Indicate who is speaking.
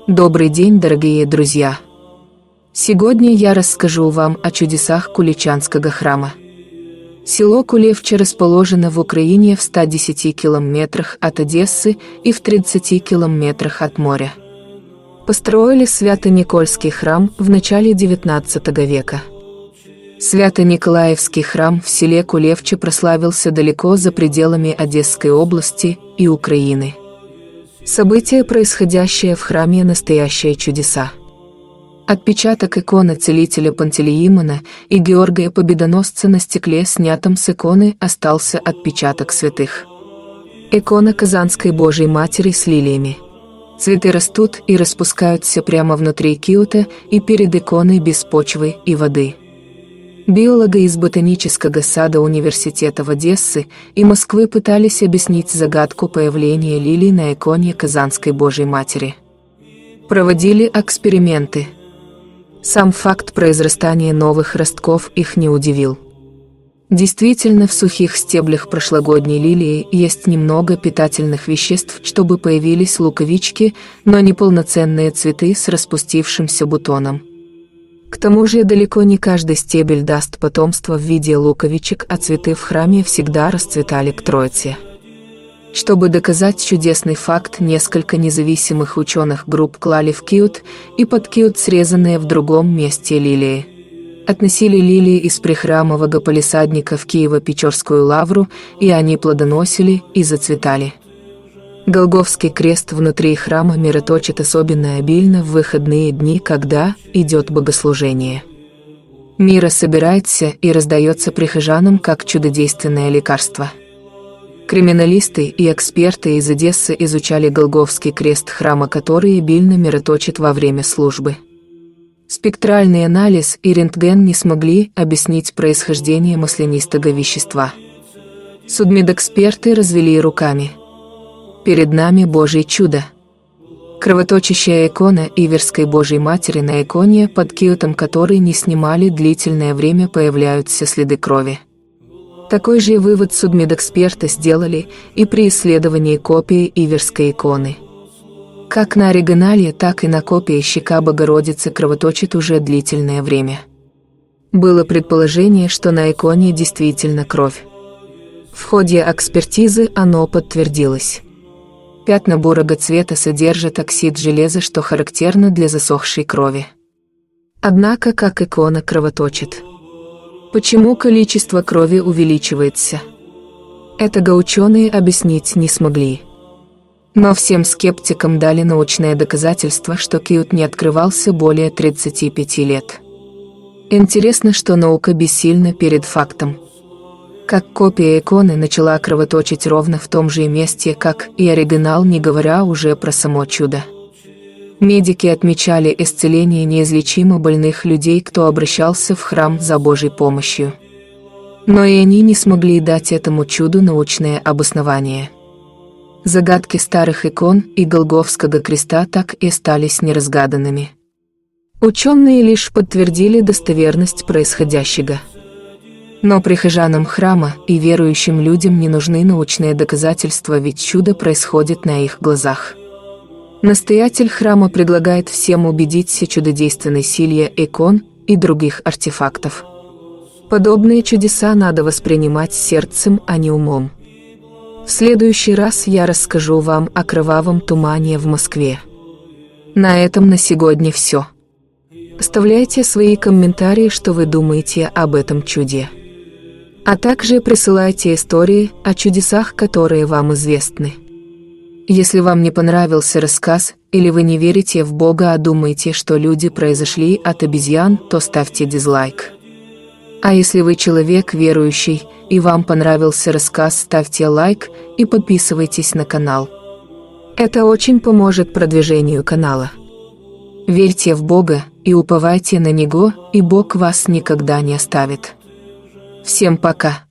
Speaker 1: Добрый день, дорогие друзья! Сегодня я расскажу вам о чудесах Куличанского храма. Село Кулевче расположено в Украине в 110 километрах от Одессы и в 30 километрах от моря. Построили Свято-Никольский храм в начале XIX века. Свято-Николаевский храм в селе Кулевче прославился далеко за пределами Одесской области и Украины. События, происходящие в храме, настоящие чудеса. Отпечаток иконы целителя Пантелеимона и Георгия Победоносца на стекле, снятом с иконы, остался отпечаток святых. Икона Казанской Божьей Матери с лилиями. Цветы растут и распускаются прямо внутри киота и перед иконой без почвы и воды. Биологи из ботанического сада университета в Одессе и Москвы пытались объяснить загадку появления лилий на иконе Казанской Божьей Матери. Проводили эксперименты. Сам факт произрастания новых ростков их не удивил. Действительно, в сухих стеблях прошлогодней лилии есть немного питательных веществ, чтобы появились луковички, но не полноценные цветы с распустившимся бутоном. К тому же далеко не каждый стебель даст потомство в виде луковичек, а цветы в храме всегда расцветали к Троице. Чтобы доказать чудесный факт, несколько независимых ученых групп клали в киот и под киот срезанные в другом месте лилии. Относили лилии из прихрамового палисадника в Киево-Печорскую лавру, и они плодоносили и зацветали. Голгофский крест внутри храма мироточит особенно обильно в выходные дни, когда идет богослужение. Мира собирается и раздается прихожанам как чудодейственное лекарство. Криминалисты и эксперты из Одессы изучали Голгофский крест храма, который обильно мироточит во время службы. Спектральный анализ и рентген не смогли объяснить происхождение маслянистого вещества. Судмедэксперты развели руками. Перед нами Божье чудо. Кровоточащая икона Иверской Божьей Матери, на иконе, под киотом которой не снимали длительное время, появляются следы крови. Такой же вывод судмедэксперты сделали и при исследовании копии Иверской иконы. Как на оригинале, так и на копии щека Богородицы кровоточит уже длительное время. Было предположение, что на иконе действительно кровь. В ходе экспертизы оно подтвердилось. Пятна бурого цвета содержат оксид железа, что характерно для засохшей крови. Однако, как икона кровоточит? Почему количество крови увеличивается? Этого ученые объяснить не смогли. Но всем скептикам дали научное доказательство, что киот не открывался более 35 лет. Интересно, что наука бессильна перед фактом. Как копия иконы начала кровоточить ровно в том же месте, как и оригинал, не говоря уже про само чудо. Медики отмечали исцеление неизлечимо больных людей, кто обращался в храм за Божьей помощью. Но и они не смогли дать этому чуду научное обоснование. Загадки старых икон и Голгофского креста так и остались неразгаданными. Ученые лишь подтвердили достоверность происходящего. Но прихожанам храма и верующим людям не нужны научные доказательства, ведь чудо происходит на их глазах. Настоятель храма предлагает всем убедиться в чудодейственной силе икон и других артефактов. Подобные чудеса надо воспринимать сердцем, а не умом. В следующий раз я расскажу вам о кровавом тумане в Москве. На этом на сегодня все. Оставляйте свои комментарии, что вы думаете об этом чуде. А также присылайте истории о чудесах, которые вам известны. Если вам не понравился рассказ, или вы не верите в Бога, а думаете, что люди произошли от обезьян, то ставьте дизлайк. А если вы человек верующий, и вам понравился рассказ, ставьте лайк и подписывайтесь на канал. Это очень поможет продвижению канала. Верьте в Бога и уповайте на Него, и Бог вас никогда не оставит. Всем пока!